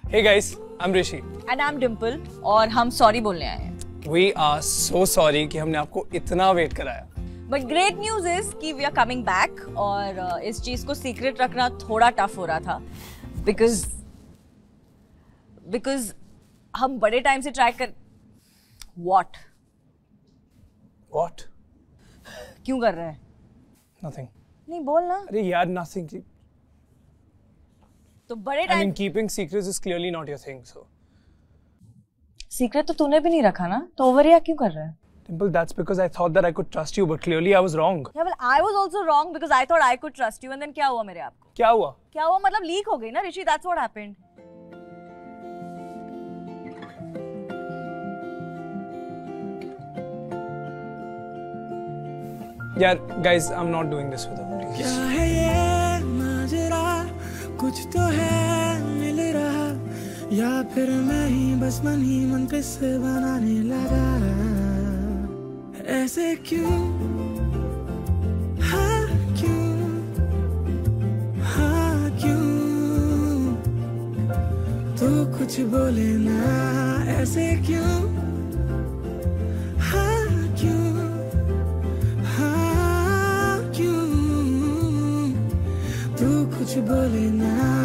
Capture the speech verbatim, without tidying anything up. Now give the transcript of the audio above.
Hey guys, I'm Rishi. And I'm Dimple और हम sorry बोलने आए हैं. We are so sorry कि हमने आपको इतना वेट कराया. But great news is कि we are coming back और uh, इस चीज को सीक्रेट रखना थोड़ा टफ हो रहा था because because हम बड़े टाइम से ट्राई कर what What? क्यों कर रहे हैं? Nothing. नहीं बोल ना. अरे यार nothing. तो बड़े I time. mean keeping secrets is clearly not your thing, so. Secret तो तूने भी नहीं रखा ना, तो ओवर रिएक्ट क्यों कर रहा है? Dimple, that's because I thought that I could trust you, but clearly I was wrong. Yeah, well, I was also wrong because I thought I could trust you, and then क्या हुआ मेरे आप को? क्या हुआ? क्या हुआ मतलब लीक हो गई ना ऋषि, that's what happened. यार, guys, I'm not doing this with her. क्या है ये माजरा, कुछ तो है मिल रहा, या फिर मैं ही बस मन ही मन किस्से बनाने लगा. ऐसे क्यों, हाँ क्यों, हाँ क्यों, तू कुछ बोले ना. ऐसे क्यों, हाँ क्यों, हाँ क्यों, तू कुछ बोले ना.